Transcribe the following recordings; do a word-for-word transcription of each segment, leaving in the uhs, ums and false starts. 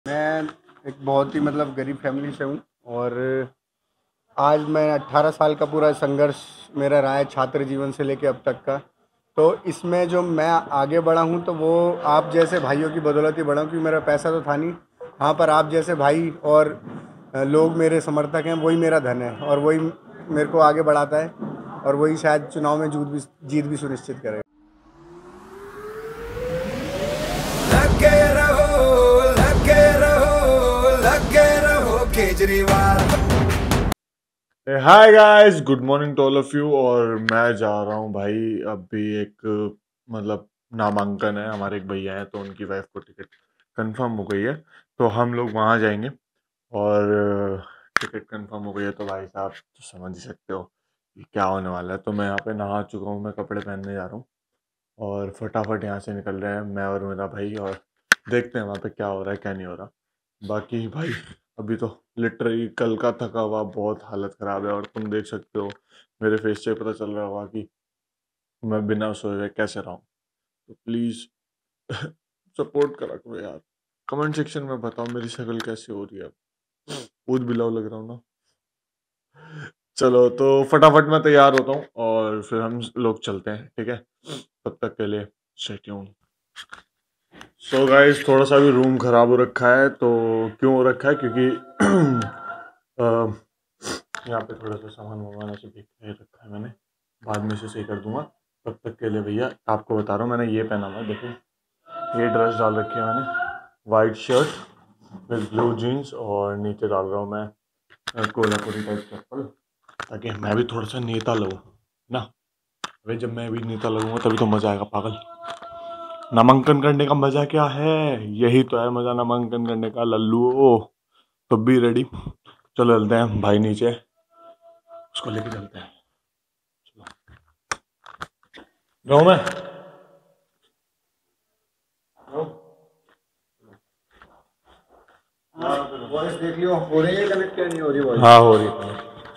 मैं एक बहुत ही मतलब गरीब फैमिली से हूँ और आज मैं अट्ठारह साल का पूरा संघर्ष मेरा रहा है छात्र जीवन से लेके अब तक का। तो इसमें जो मैं आगे बढ़ा हूँ तो वो आप जैसे भाइयों की बदौलत ही बढ़ा हूँ, क्योंकि मेरा पैसा तो था नहीं। हाँ, पर आप जैसे भाई और अ, लोग मेरे समर्थक हैं, वही मेरा धन है और वही मेरे को आगे बढ़ाता है और वही शायद चुनाव में जीत भी जीत भी सुनिश्चित करेगा। लगे रहो लगे रहो लगे रहो Kejriwal. Hi guys, good morning to all of you. और मैं जा रहा हूँ भाई, अभी एक मतलब नामांकन है, हमारे एक भैया हैं तो उनकी वाइफ को टिकट कंफर्म हो गई है, तो हम लोग वहाँ जाएंगे। और टिकट कंफर्म हो गई है तो भाई साहब तो समझ ही सकते हो कि क्या होने वाला है। तो मैं यहाँ पे नहा चुका हूँ, मैं कपड़े पहनने जा रहा हूँ और फटाफट यहाँ से निकल रहे हैं मैं और मेरा भाई, और देखते हैं वहाँ पे क्या हो रहा है क्या नहीं हो रहा। बाकी भाई अभी तो लिटरली कल का थका हुआ बहुत हालत ख़राब है, और तुम देख सकते हो मेरे फेस से पता चल रहा होगा कि मैं बिना सोए हुए कैसे रहा हूँ। तो प्लीज़ सपोर्ट करा करो यार, कमेंट सेक्शन में बताओ मेरी शक्ल कैसी हो रही है। बहुत बिलाव लग रहा हूँ ना। चलो तो फटाफट मैं तैयार होता हूँ और फिर हम लोग चलते हैं, ठीक है। तब तक के लिए स्टे ट्यून्ड। सो गाइस, थोड़ा सा भी रूम ख़राब हो रखा है। तो क्यों हो रखा है? क्योंकि अ, यहाँ पे थोड़ा सा सामान वामान ऐसे बिक के रखा है मैंने, बाद में से सही कर दूंगा। तब तक के लिए भैया आपको बता रहा हूँ, मैंने ये पहना हुआ है, देखो ये ड्रेस डाल रखी है मैंने, white shirt with blue jeans, और नीचे डाल रहा हूँ मैं कोल्हापुरी टाइप चप्पल, ताकि मैं भी थोड़ा सा नेता लगूँ ना। भाई जब मैं भी नेता लगूंगा तभी तो मज़ा आएगा पागल। नामांकन करने का मजा क्या है? यही तो है मजा नामांकन करने का लल्लू। ओ तो भी रेडी, चलो चलते हैं भाई नीचे, उसको लेके चलते हैं। चलो जाऊं मैं? वॉइस देख लियो, हो रही है कनेक्ट क्या नहीं हो रही वॉइस? हाँ हो रही है।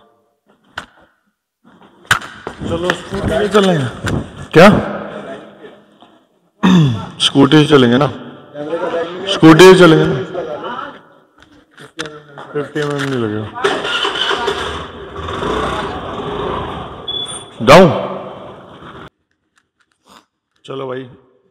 चलो स्कूटी से चलेंगे क्या? स्कूटी से चलेंगे ना, कैमरे का बैग नहीं स्कूटी से चलेंगे ना। लगा लो। फिफ्टी एम एम नहीं लगेगा। जाऊं? चलो भाई।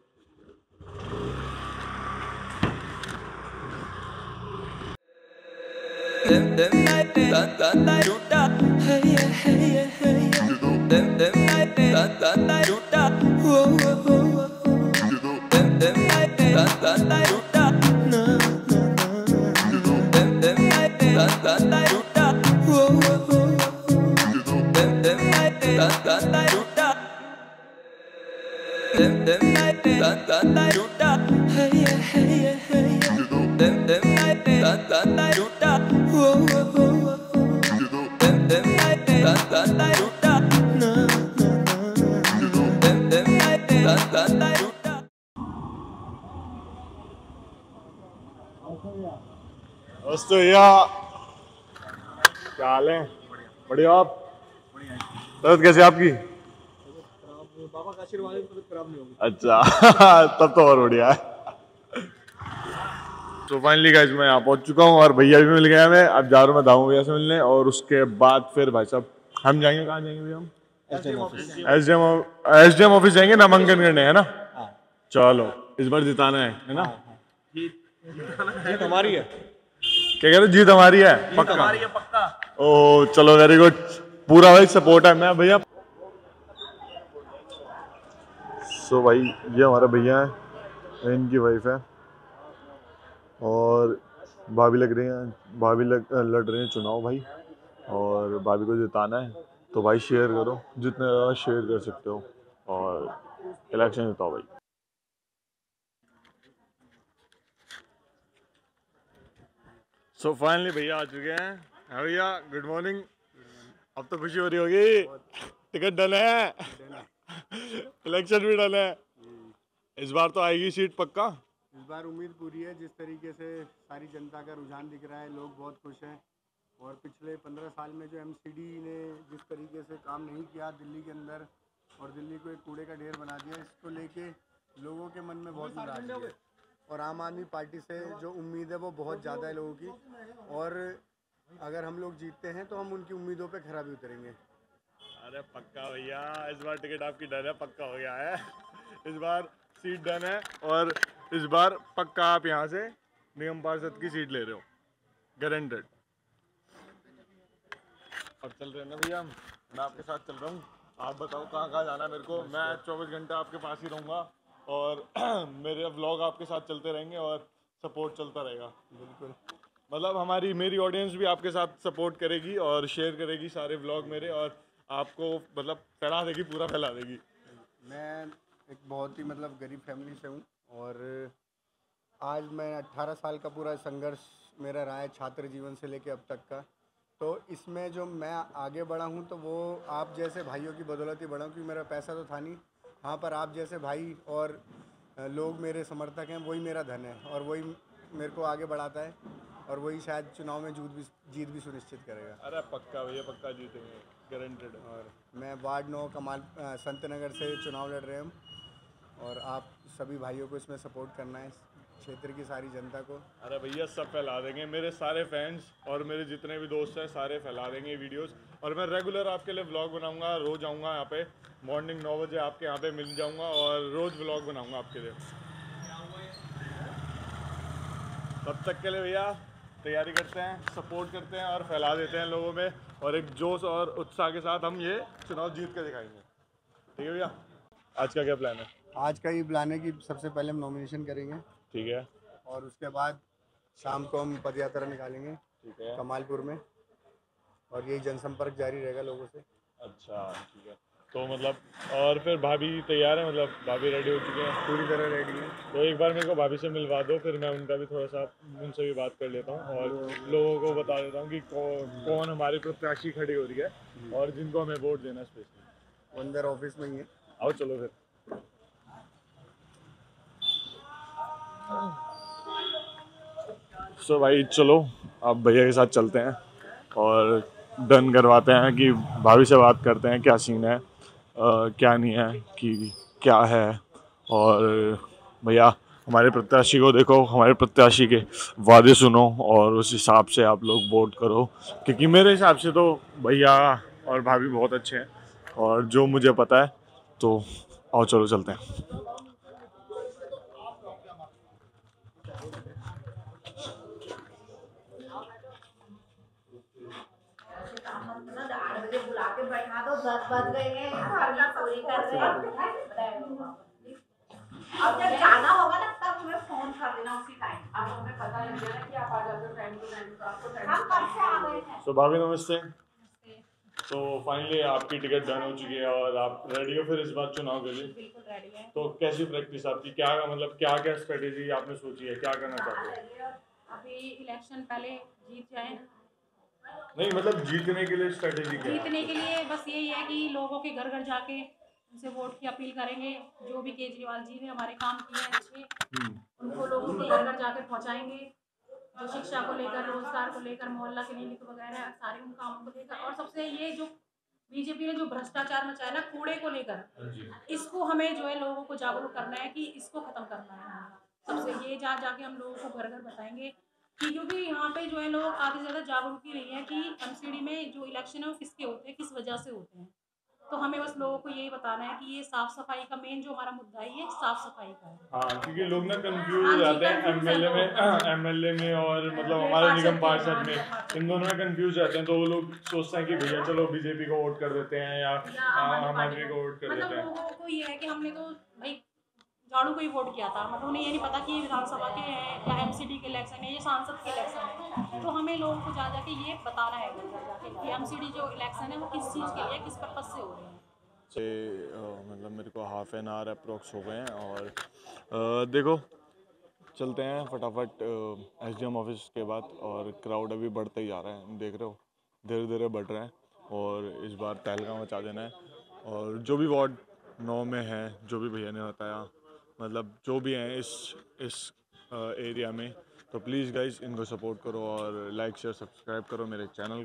दोस्तों भैया क्या हाल है? बढ़िया। आप तबीयत कैसी है आपकी? बाबा का आशीर्वाद है तो खराब नहीं होगी। अच्छा तब तो और बढ़िया है। तो फाइनली गाइस मैं यहाँ पहुँच चुका हूँ और भैया भी मिल गया। मैं अब जा रहा हूँ मैं दाऊ भैया से मिलने, और उसके बाद फिर भाई साहब हम जाएंगे, कहाँ जाएंगे भैया? हम S D M S D M office जाएंगे नामांकन करने, है ना। चलो इस बार जिताना है है ना। जीत हमारी है। क्या कह रहे हो? जीत हमारी है पक्का? हमारी है पक्का। ओ चलो वेरी गुड, पूरा भाई सपोर्ट है मैं भैया। सो भाई ये हमारा भैया है, इनकी वाइफ है, और भाभी लग रही हैं, भाभी लग लड़ रहे हैं चुनाव भाई, और भाभी को जिताना है। तो भाई शेयर करो, जितने ज़्यादा शेयर कर सकते हो, और इलेक्शन जिताओ भाई। सो so फाइनली भैया आ चुके हैं। हाँ भैया गुड मॉर्निंग। अब तो खुशी हो रही होगी, टिकट डन है, इलेक्शन भी डन है। इस बार तो आएगी सीट पक्का। इस बार उम्मीद पूरी है, जिस तरीके से सारी जनता का रुझान दिख रहा है, लोग बहुत खुश हैं। और पिछले पंद्रह साल में जो एमसीडी ने जिस तरीके से काम नहीं किया दिल्ली के अंदर, और दिल्ली को एक कूड़े का ढेर बना दिया, इसको लेके लोगों के मन में बहुत नाराजगी है। और आम आदमी पार्टी से जो उम्मीद है वो बहुत ज़्यादा है लोगों की, और अगर हम लोग जीतते हैं तो हम उनकी उम्मीदों पे खरा भी उतरेंगे। अरे पक्का भैया, इस बार टिकट आपकी डन है, पक्का हो गया है। इस बार सीट डन है और इस बार पक्का आप यहाँ से निगम पार्षद की सीट ले रहे हो, गारंटेड। अब चल रहे हैं ना भैया, मैं आपके साथ चल रहा हूँ। आप बताओ कहाँ कहाँ जाना है मेरे को। मैं चौबीस घंटे आपके पास ही रहूँगा और मेरे व्लॉग आपके साथ चलते रहेंगे और सपोर्ट चलता रहेगा। बिल्कुल, मतलब हमारी मेरी ऑडियंस भी आपके साथ सपोर्ट करेगी और शेयर करेगी सारे व्लॉग मेरे, और आपको मतलब फैला देगी, पूरा फैला देगी। मैं एक बहुत ही मतलब गरीब फैमिली से हूँ, और आज मैं अट्ठारह साल का पूरा संघर्ष मेरा रहा है छात्र जीवन से लेके अब तक का। तो इसमें जो मैं आगे बढ़ा हूँ तो वो आप जैसे भाइयों की बदौलत ही बढ़ा हूँ, क्योंकि मेरा पैसा तो था नहीं। हाँ, पर आप जैसे भाई और अ, लोग मेरे समर्थक हैं, वही मेरा धन है और वही मेरे को आगे बढ़ाता है, और वही शायद चुनाव में जीत भी जीत भी सुनिश्चित करेगा। अरे पक्का भैया, पक्का जीतेंगे, गारंटेड है। और मैं वार्ड नौ कमाल अ, संत नगर से चुनाव लड़ रहे हैं हम, और आप सभी भाइयों को इसमें सपोर्ट करना है, क्षेत्र की सारी जनता को। अरे भैया सब फैला देंगे, मेरे सारे फैंस और मेरे जितने भी दोस्त हैं सारे फैला देंगे वीडियोस। और मैं रेगुलर आपके लिए व्लॉग बनाऊंगा, रोज़ आऊँगा यहाँ पे, मॉर्निंग नौ बजे आपके यहाँ पे मिल जाऊँगा और रोज़ व्लॉग बनाऊँगा आपके लिए। तब तक के लिए भैया तैयारी करते हैं, सपोर्ट करते हैं और फैला देते हैं लोगों में, और एक जोश और उत्साह के साथ हम ये चुनाव जीत कर दिखाएंगे। ठीक है भैया, आज का क्या प्लान है? आज का ये प्लान है कि सबसे पहले हम नॉमिनेशन करेंगे, ठीक है, और उसके बाद शाम को हम पद यात्रा निकालेंगे ठीक है, कमालपुर में, और यही जनसंपर्क जारी रहेगा लोगों से। अच्छा ठीक है। तो मतलब और फिर भाभी तैयार है, मतलब भाभी रेडी हो चुके हैं? पूरी तरह रेडी है। तो एक बार मेरे को भाभी से मिलवा दो, फिर मैं उनका भी थोड़ा सा उनसे भी बात कर लेता हूँ और लोगों को बता देता हूँ कि कौ, कौन हमारी प्रत्याशी खड़ी हो रही है और जिनको हमें वोट देना है स्पेशली। अंदर ऑफिस में ही है। आओ चलो फिर। सो भाई चलो अब भैया के साथ चलते हैं और डन करवाते हैं कि भाभी से बात करते हैं क्या सीन है, आ, क्या नहीं है, कि क्या है। और भैया हमारे प्रत्याशी को देखो, हमारे प्रत्याशी के वादे सुनो और उस हिसाब से आप लोग वोट करो, क्योंकि मेरे हिसाब से तो भैया और भाभी बहुत अच्छे हैं और जो मुझे पता है। तो आओ चलो चलते हैं। बुला के बैठा दो, दस बज गए हैं, पूरी कर रहे हैं। अब जब जाना होगा ना तब तुम्हें फोन कर देना उसी टाइम। अब हमें पता लग गया कि आप आ जाते हो टाइम टू टाइम, तो आपको टाइम हम कब से आ गए हैं। तो भाभी नमस्ते। तो फाइनली आपकी टिकट डन हो चुकी है और आप रेडी हो फिर इस बार चुनाव के लिए? बिल्कुल रेडी है। तो कैसी प्रैक्टिस आपकी, क्या मतलब क्या क्या स्ट्रेटेजी आपने सोची है, क्या करना चाहते हो? अभी इलेक्शन पहले जीत जाए। नहीं मतलब जीतने के लिए स्ट्रेटेजी क्या है? जीतने के लिए बस यही है कि लोगों के घर घर जाके उनसे वोट की अपील करेंगे। जो भी केजरीवाल जी ने हमारे काम किए हैं अच्छे, उनको लोगों के घर घर जाकर पहुंचाएंगे। जो शिक्षा को लेकर, रोजगार को लेकर, मोहल्ला क्लिनिक वगैरह सारे उन कामों को लेकर, और सबसे ये जो बीजेपी ने जो भ्रष्टाचार मचाया ना कूड़े को लेकर, इसको हमें जो है लोगों को जागरूक करना है कि इसको खत्म करना है। सबसे ये जा जाके हम लोगों को घर घर बताएंगे कि, क्योंकि यहाँ पे जो है लोग आगे ज़्यादा जागरूक ही नहीं है कि एमसीडी में जो इलेक्शन है वो किसके होते हैं, किस वजह से होते हैं। तो हमें बस लोगों को यही बताना है कि ये साफ सफाई का मेन जो हमारा मुद्दा है, ये साफ सफाई का है। हाँ, क्योंकि लोग ना कंफ्यूज हाँ हो जी, जाते हैं confuse एमएलए है में एमएलए में और मतलब ये हमारे पार्षद निगम के, पार्षद हाँ, में, पार्षद इन दोनों में कंफ्यूज रहते हैं। तो वो लोग सोचते हैं कि भैया चलो बीजेपी को वोट कर देते हैं या या आम पार्टी आदमी को वोट कर मतलब देते हैं। लोगों को ये है कि हमने तो भाई झाड़ू को ही वोट किया था, मतलब उन्हें ये नहीं पता कि ये विधानसभा के हैं या एमसीडी के इलेक्शन है, ये सांसद के इलेक्शन है। तो हमें लोगों को जा जाके ये बताना है घर घर जाके कि एमसीडी जो इलेक्शन है वो किस चीज़ के लिए, किस पर्पज से हो रहे हैं। से मतलब मेरे को हाफ एन आवर अप्रोक्स हो गए हैं और आ, देखो चलते हैं फटाफट एसडीएम ऑफिस के बाद। और क्राउड अभी बढ़ता ही जा रहा है, देख रहे हो धीरे धीरे बढ़ रहा है और इस बार तहलका मचा देना है। और जो भी वार्ड नौ में है, जो भी भैया ने बताया, मतलब जो भी हैं इस इस एरिया में, तो प्लीज़ गाइज इनको सपोर्ट करो और लाइक शेयर सब्सक्राइब करो मेरे चैनल को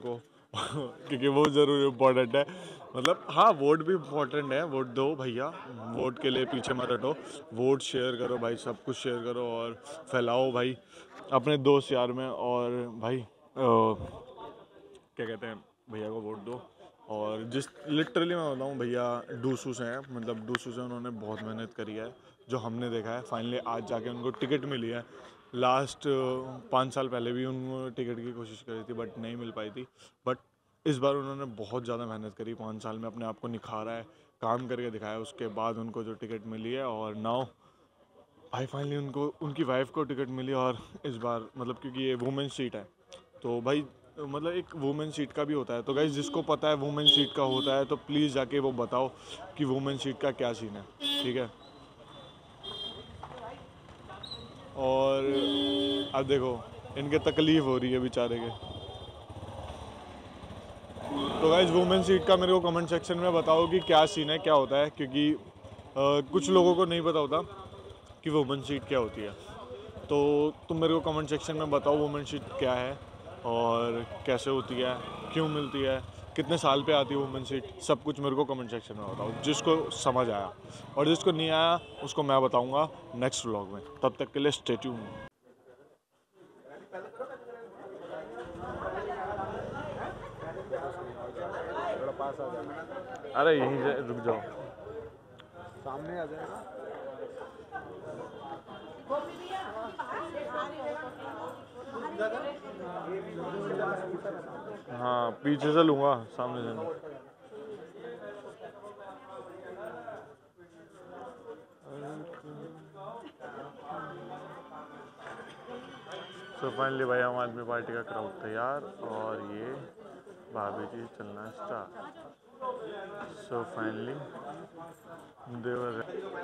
क्योंकि वो ज़रूर इम्पोर्टेंट है। मतलब हाँ, वोट भी इम्पोर्टेंट है, वोट दो भैया, वोट के लिए पीछे मत हटो, वोट शेयर करो भाई, सब कुछ शेयर करो और फैलाओ भाई अपने दोस्त यार में। और भाई आ, क्या कहते हैं, भैया को वोट दो। और जिस लिटरली मैं बताऊँ भैया डूसूस हैं, मतलब डूसूस हैं, उन्होंने बहुत मेहनत करी है जो हमने देखा है। फाइनली आज जाके उनको टिकट मिली है। लास्ट पाँच साल पहले भी उन्होंने टिकट की कोशिश करी थी बट नहीं मिल पाई थी। बट इस बार उन्होंने बहुत ज़्यादा मेहनत करी, पाँच साल में अपने आप को निखारा है, काम करके दिखाया, उसके बाद उनको जो टिकट मिली है। और नाउ भाई फाइनली उनको उनकी वाइफ को टिकट मिली। और इस बार मतलब क्योंकि ये वुमेन सीट है तो भाई मतलब एक वुमेन सीट का भी होता है। तो गाइस जिसको पता है वुमेन सीट का होता है तो प्लीज़ जाके वो बताओ कि वुमेन सीट का क्या सीन है, ठीक है। और अब देखो इनके तकलीफ़ हो रही है बेचारे के। तो गाइस वुमेन सीट का मेरे को कमेंट सेक्शन में बताओ कि क्या सीन है, क्या होता है, क्योंकि आ, कुछ लोगों को नहीं पता होता कि वुमेन सीट क्या होती है। तो तुम मेरे को कमेंट सेक्शन में बताओ वुमेन सीट क्या है और कैसे होती है, क्यों मिलती है, कितने साल पे आती है वुमेन सीट, सब कुछ मेरे को कमेंट सेक्शन में बताओ जिसको समझ आया। और जिसको नहीं आया उसको मैं बताऊंगा नेक्स्ट व्लॉग में। तब तक के लिए स्टे ट्यून। अरे यहीं से रुक जाओ, सामने आ जाएगा। हाँ पीछे से लूँगा, सामने से नहीं। सो फाइनली भाई आम आदमी पार्टी का क्राउड तैयार और ये भाभी जी चलना स्टार्ट। सो फाइनली देवर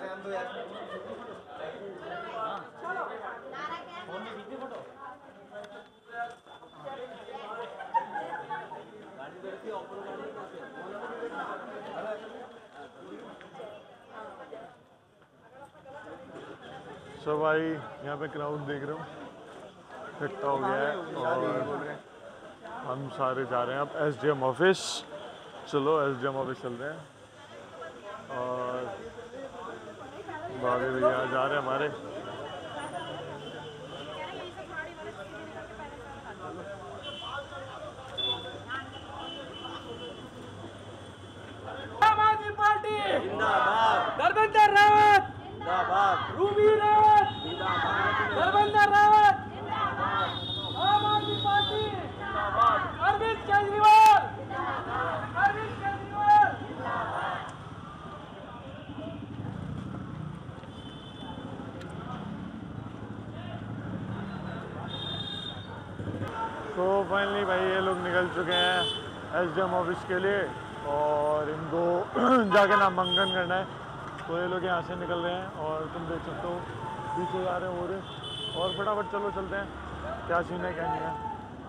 सो भाई यहाँ पे क्राउड देख रहे हो इकट्ठा हो गया है और हम सारे जा रहे हैं अब एस डी एम ऑफिस। चलो एस डी एम ऑफिस चल रहे हैं और भाभी भैया जा रहे हैं हमारे। आम आदमी पार्टी जिंदाबाद, धर्मेंद्र रावत जिंदाबाद, रूबी रावत जिंदाबाद, धर्मेंद्र रावत जिंदाबाद, आम आदमी पार्टी जिंदाबाद, अरविंद केजरीवाल जिंदाबाद, अरविंद केजरीवाल जिंदाबाद। तो फाइनली भाई ये लोग निकल चुके हैं एस डी एम ऑफिस के लिए और इनको जाके नामांकन करना है। तो ये लोग यहाँ से निकल रहे हैं और तुम देख सकते हो पीछे जा रहे हैं हो रहे और फटाफट चलो चलते हैं क्या सीन है क्या नहीं है।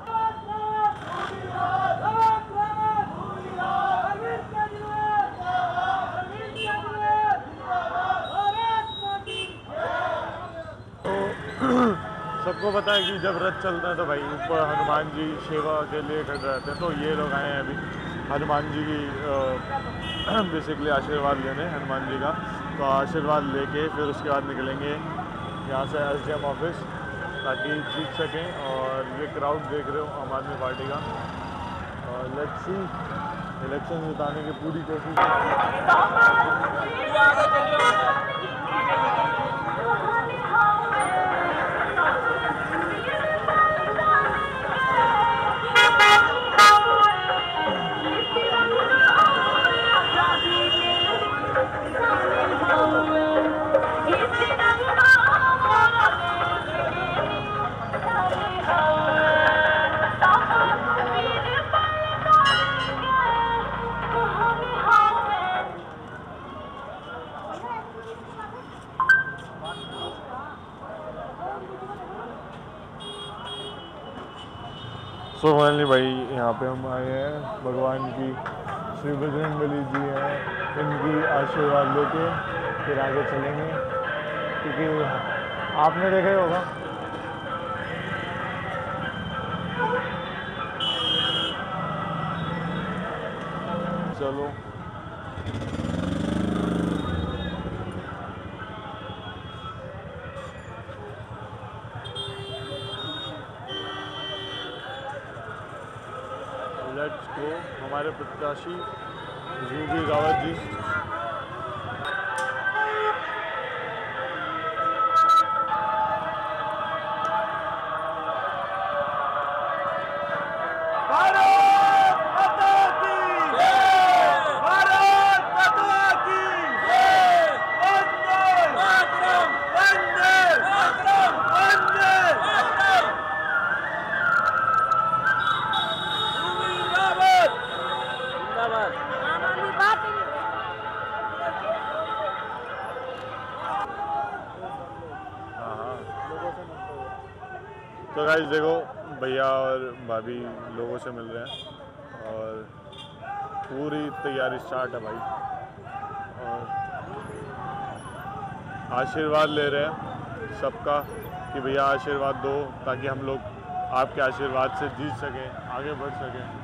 तो सबको पता है कि जब रथ चलता है तो भाई ऊपर हनुमान जी सेवा के लिए खड़े रहते हैं। तो ये लोग आए हैं अभी हनुमान जी की बेसिकली आशीर्वाद लेने हनुमान जी का। तो आशीर्वाद लेके फिर उसके बाद निकलेंगे यहाँ से एस डी एम ऑफिस ताकि जीत सकें। और ये क्राउड देख रहे हो आम आदमी पार्टी का और लेट्स सी इलेक्शन जिताने की पूरी कोशिश। सो फाइनली भाई यहाँ पे हम आए हैं भगवान की श्री बजरंगबली जी हैं इनकी आशीर्वाद लेके फिर आगे चलेंगे क्योंकि आपने देखा ही होगा चलो लेट्स गो। हमारे प्रत्याशी रूबी रावत जी। तो गाइस देखो भैया और भाभी लोगों से मिल रहे हैं और पूरी तैयारी स्टार्ट है भाई, और आशीर्वाद ले रहे हैं सबका कि भैया आशीर्वाद दो ताकि हम लोग आपके आशीर्वाद से जीत सकें, आगे बढ़ सकें।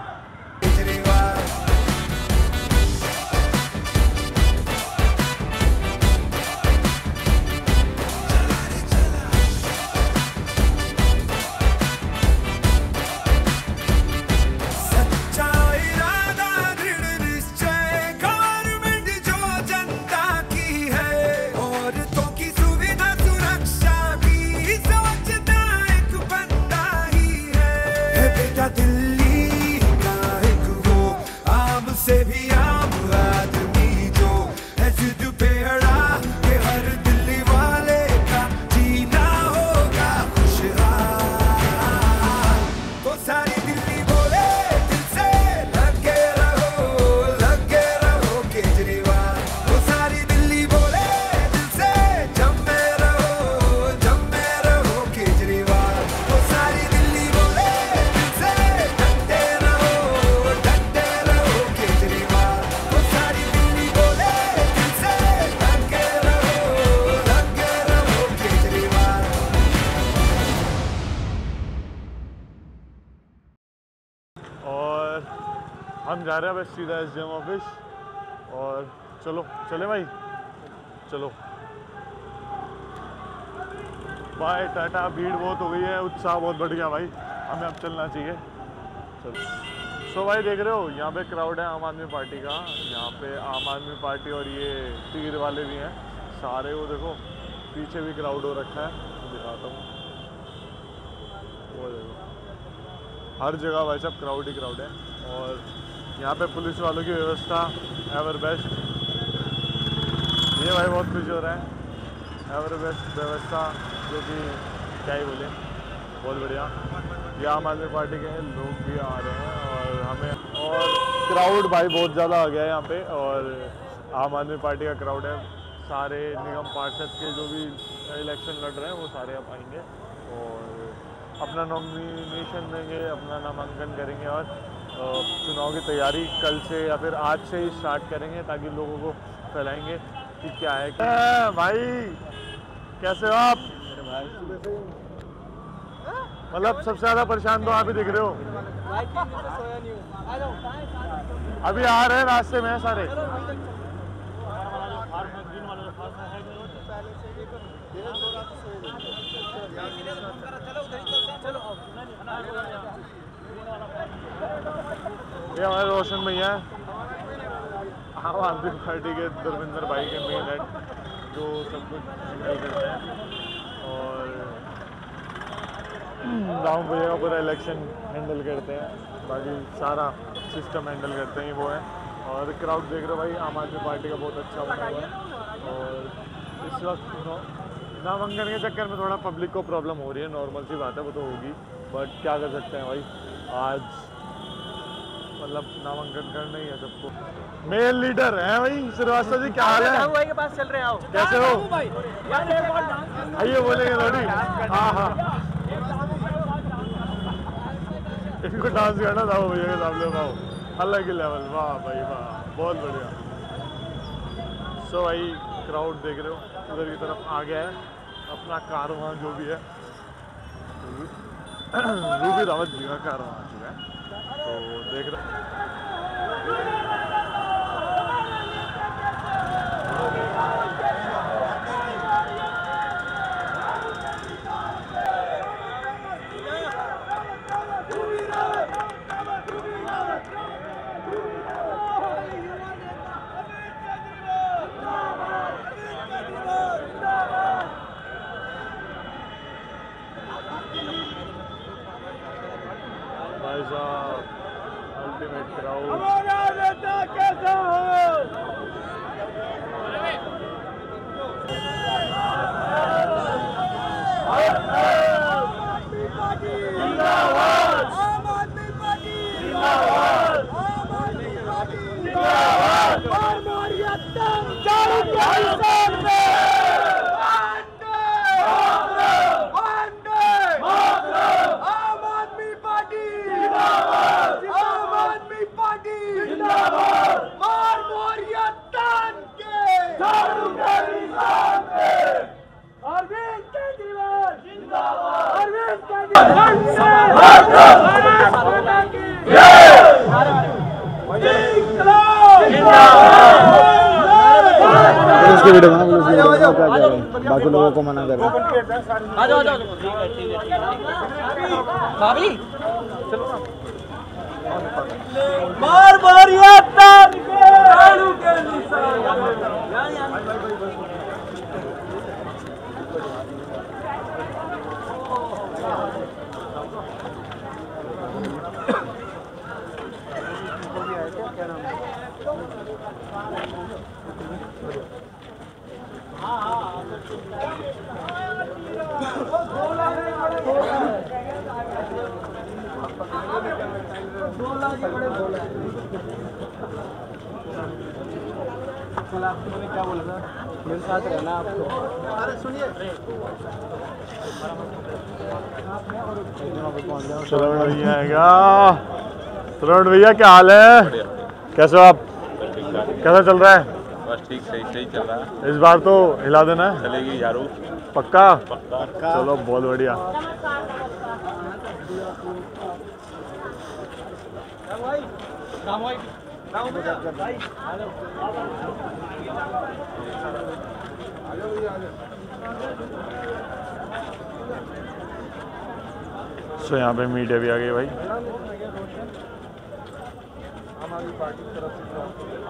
दिल्ली का एक वो आम से भी आम आदमी जो है जिद पे अड़ा के हर दिल्ली वाले का जीना होगा खुशहाल। तो सारी दिल्ली बोले दिल से लगे रहो लगे रहो केजरीवाल। तो सारी दिल्ली बोले दिल से जमे रहो जमे रहो केजरीवाल। तो सारी दिल्ली बोले और हम जा रहे हैं बस सीधा एस डी एम ऑफिस, और चलो चले भाई चलो बाय टाटा। भीड़ बहुत हो गई है, उत्साह बहुत बढ़ गया भाई, हमें अब चलना चाहिए। चलो सो भाई देख रहे हो यहाँ पे क्राउड है आम आदमी पार्टी का। यहाँ पे आम आदमी पार्टी और ये तीर वाले भी हैं सारे, वो देखो पीछे भी क्राउड हो रखा है, दिखाता हूँ वो देखो हर जगह भाई सब क्राउड ही क्राउड है। और यहाँ पे पुलिस वालों की व्यवस्था एवर बेस्ट, ये भाई बहुत खुश हो रहा है। एवर बेस्ट व्यवस्था जो कि क्या ही बोले, बहुत बढ़िया। ये आम आदमी पार्टी के लोग भी आ रहे हैं और हमें, और क्राउड भाई बहुत ज़्यादा आ गया है यहाँ पे, और आम आदमी पार्टी का क्राउड है। सारे निगम पार्षद के जो भी इलेक्शन लड़ रहे हैं वो सारे अब आएंगे और अपना नॉमिनेशन देंगे, अपना नामांकन करेंगे, और चुनाव की तैयारी कल से या फिर आज से ही स्टार्ट करेंगे ताकि लोगों को फैलाएंगे कि क्या है क्या है। भाई कैसे हो आप? मतलब सबसे ज़्यादा परेशान तो आप ही दिख रहे हो। अभी आ रहे हैं रास्ते में सारे। ये हमारे रोशन भैया हैं, आम आदमी पार्टी के धर्मेंद्र भाई के मेन हेड, जो सब कुछ हैंडल करते हैं, और राम भैया का पूरा इलेक्शन हैंडल करते हैं, बाकी सारा सिस्टम हैंडल करते हैं वो है। और क्राउड देख रहे हो भाई, आम आदमी पार्टी का बहुत अच्छा बना हुआ है। और इस वक्त नामांकन के चक्कर में थोड़ा पब्लिक को प्रॉब्लम हो रही है, नॉर्मल सी बात है, वो तो होगी, बट क्या कर सकते हैं भाई, आज मतलब नामांकन करना ही है सबको। मेल लीडर है भाई श्रीवास्तव जी, क्या हाल है? भाई के पास चल रहे आओ। कैसे हो? आइए बोलेंगे थोड़ी। हाँ हाँ इनको डांस करना था वो भैया के सामने, वाह अलग ही लेवल, वाह भाई वाह, बहुत बढ़िया। सो भाई क्राउड देख रहे हो उधर की तरफ आ गया है, अपना कारवां जो भी है रूबी रावत जी का कारवां आ चुका है, तो देख रहे भाई साहब अल्टीमेट क्राउड। हमारा नेता कैसा हो? जिंदाबाद आम आदमी पार्टी, जिंदाबाद आम आदमी पार्टी, जिंदाबाद हमारी अत्तम चालू के हिसाब से आम आदमी पार्टी, जिंदाबाद आम आदमी पार्टी, जिंदाबाद मार मोरिया तान के चालू के हिसाब से अरविंद केजरीवाल जिंदाबाद, अरविंद उसकी वीडियो बना बोलो, उसकी वीडियो बना, क्या कर रहे हैं बाकी लोगों को मना कर रहे हैं। आ जाओ आ जाओ भाभी मार मारिया तान के चालू के निशान। क्या बोला था? मेरे साथ रहना आपको। अरे सुनिए श्रवण भैया है क्या? श्रवण भैया क्या हाल है? कैसे हो आप? कैसा चल रहा है? बस ठीक सही सही चल रहा है। इस बार तो हिला देना है। चलेगी यारू पक्का? पक्का। चलो बहुत बढ़िया। सो यहाँ पे मीडिया भी आ गई भाई। हमारी पार्टी की तरफ से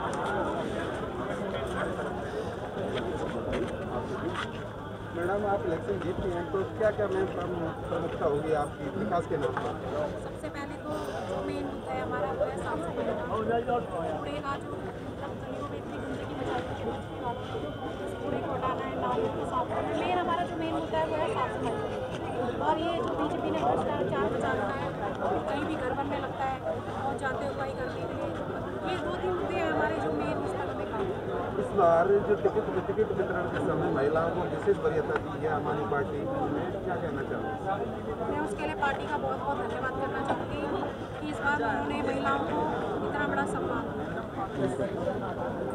मैडम आप इलेक्शन जीतती हैं तो क्या क्या मेन प्रमुखता होगी आपकी विकास के नाम पर? सबसे पहले तो जो मेन मुद्दा है हमारा वो है साफ सफाई का। कूड़े का जो मतलब गलियों में इतनी गंदगी मचाई है, कूड़े को हटाना है, नालियों को साफ करना है। मेन हमारा जो मेन मुद्दा है वो है साफ सफाई। और ये जो बीजेपी ने भ्रष्टाचार मचा रखा है, कहीं भी घर बनने लगता है और जाते हुए करने के लिए, ये दो तीन मुद्दे हैं हमारे जो मेन इस पर हमें काम है। इस बार जो टिकट टिकट वितरण के समय महिलाओं को विशेष वरीयता दी है हमारी पार्टी में, क्या कहना चाहूँगी? मैं उसके लिए पार्टी का बहुत बहुत धन्यवाद करना चाहूँगी कि इस बार उन्होंने महिलाओं को इतना बड़ा सम्मान दिया।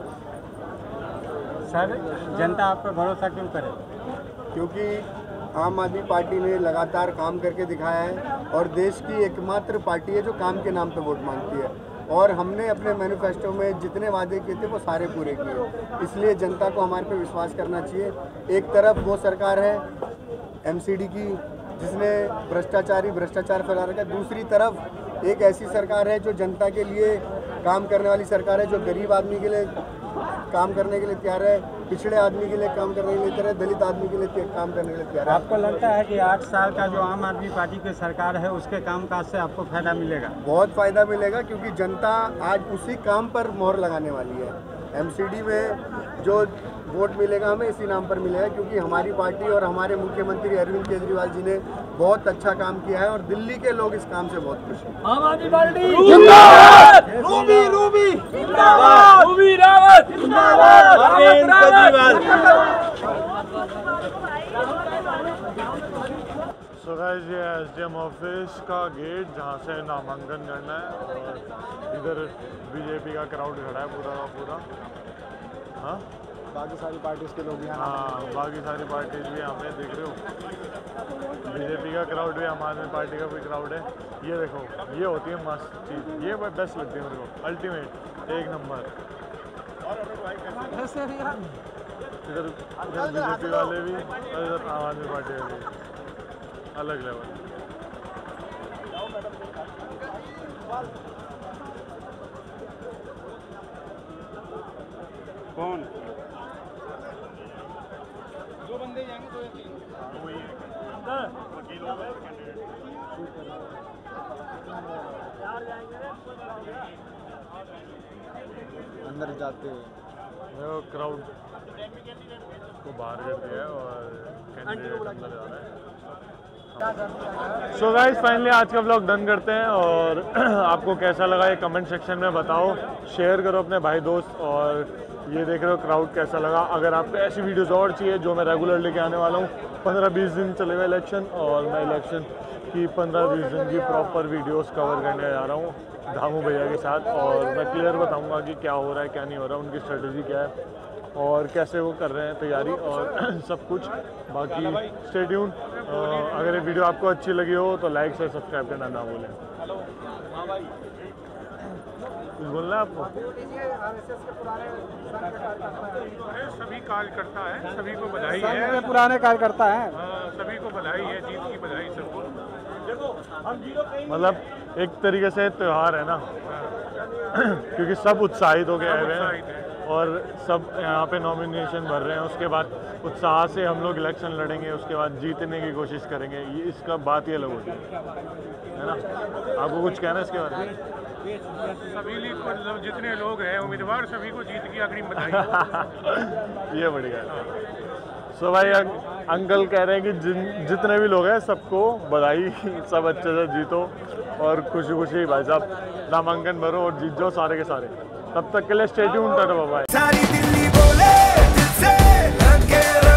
सर जनता आप पर भरोसा क्यों करे? क्योंकि आम आदमी पार्टी ने लगातार काम करके दिखाया है और देश की एकमात्र पार्टी है जो काम के नाम पे वोट मांगती है। और हमने अपने मैनिफेस्टो में जितने वादे किए थे वो सारे पूरे किए, इसलिए जनता को हमारे पे विश्वास करना चाहिए। एक तरफ वो सरकार है एमसीडी की जिसने भ्रष्टाचारी भ्रष्टाचार फैला रखा है, दूसरी तरफ एक ऐसी सरकार है जो जनता के लिए काम करने वाली सरकार है, जो गरीब आदमी के लिए काम करने के लिए तैयार है, पिछड़े आदमी के लिए काम करने के लिए तैयार है, दलित आदमी के लिए काम करने के लिए तैयार है। आपको लगता है कि आठ साल का जो आम आदमी पार्टी की सरकार है उसके कामकाज से आपको फायदा मिलेगा? बहुत फ़ायदा मिलेगा क्योंकि जनता आज उसी काम पर मोहर लगाने वाली है। एमसीडी में जो वोट मिलेगा हमें इसी नाम पर मिलेगा क्योंकि हमारी पार्टी और हमारे मुख्यमंत्री अरविंद केजरीवाल जी ने बहुत अच्छा काम किया है और दिल्ली के लोग इस काम से बहुत खुश हैं। आम आदमी पार्टी जिंदाबाद, रूबी रूबी जिंदाबाद, रूबी रावत जिंदाबाद, अरविंद केजरीवाल। सो गाइस ये एसडीएम ऑफिस का गेट जहाँ से नामांकन करना है और इधर बीजेपी का क्राउड खड़ा है पूरा का पूरा। हाँ बाकी सारी पार्टीज के लोग यहाँ हाँ बाकी सारी पार्टीज भी यहाँ पे देख रहे हो। बीजेपी का क्राउड भी, आम आदमी पार्टी का भी क्राउड है। ये देखो ये होती है मस्त चीज़, ये बेस्ट लगती है मेरे को, अल्टीमेट एक नंबर। इधर इधर बीजेपी वाले भी और इधर आम आदमी पार्टी वाले भी, अलग लेवल। कौन दो बंदे जाएंगे, दो या तीन वही है वकील होगा कैंडिडेट। अंदर जाते हुए। क्राउड को बाहर कर दिया है और कैंडिडेट अंदर जा रहा है। सो गाइस फाइनली आज का व्लॉग डन करते हैं और आपको कैसा लगा ये कमेंट सेक्शन में बताओ, शेयर करो अपने भाई दोस्त। और ये देख रहे हो क्राउड कैसा लगा। अगर आपको ऐसी वीडियोस और चाहिए जो मैं रेगुलर लेके आने वाला हूँ, पंद्रह बीस दिन चलेगा इलेक्शन और मैं इलेक्शन की पंद्रह बीस दिन की प्रॉपर वीडियोस कवर करने जा रहा हूँ धामू भैया के साथ। और मैं क्लियर बताऊँगा कि क्या हो रहा है क्या नहीं हो रहा है, उनकी स्ट्रेटजी क्या है और कैसे वो कर रहे हैं तैयारी और सब कुछ। बाकी स्टे ट्यून। अगर ये वीडियो आपको अच्छी लगी हो तो लाइक से सब्सक्राइब करना ना भूलें। कुछ बोलना है आपको? सभी कार्यकर्ता है, सभी को बधाई है। पुराने कार्यकर्ता हैं, सभी को बधाई है, जीत की बधाई सबको। मतलब एक तरीके से त्यौहार है ना क्योंकि सब उत्साहित हो गए आए हुए हैं और सब यहाँ पे नॉमिनेशन भर रहे हैं। उसके बाद उत्साह से हम लोग इलेक्शन लड़ेंगे, उसके बाद जीतने की कोशिश करेंगे। ये इसका बात ही अलग होती है ना। आपको कुछ कहना है इसके बारे में? सभी को जितने लोग हैं उम्मीदवार सभी को जीत की अग्रिम बधाई। ये बढ़िया है। सो भाई अं, अंकल कह रहे हैं कि जिन जितने भी लोग हैं सबको बधाई, सब अच्छे से जीतो और खुशी खुशी भाई साहब नामांकन भरो और जीत जाओ सारे के सारे। तब तक के लिए stay tuned, tata bye bye. सारी दिल्ली बोले दिल से लगे